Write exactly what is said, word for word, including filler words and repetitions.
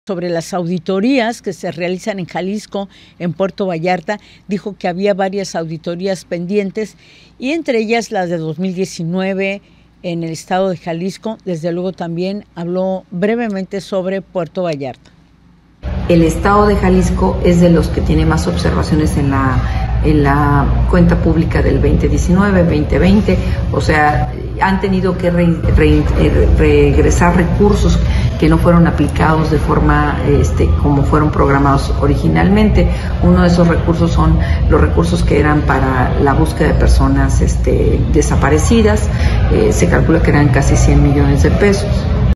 sobre las auditorías que se realizan en Jalisco, en Puerto Vallarta. Dijo que había varias auditorías pendientes y entre ellas las de dos mil diecinueve en el estado de Jalisco. Desde luego también habló brevemente sobre Puerto Vallarta. El estado de Jalisco es de los que tiene más observaciones en la, en la cuenta pública del veinte diecinueve, veinte veinte, o sea, han tenido que re, re, regresar recursos que no fueron aplicados de forma este, como fueron programados originalmente. Uno de esos recursos son los recursos que eran para la búsqueda de personas este, desaparecidas, eh, se calcula que eran casi cien millones de pesos.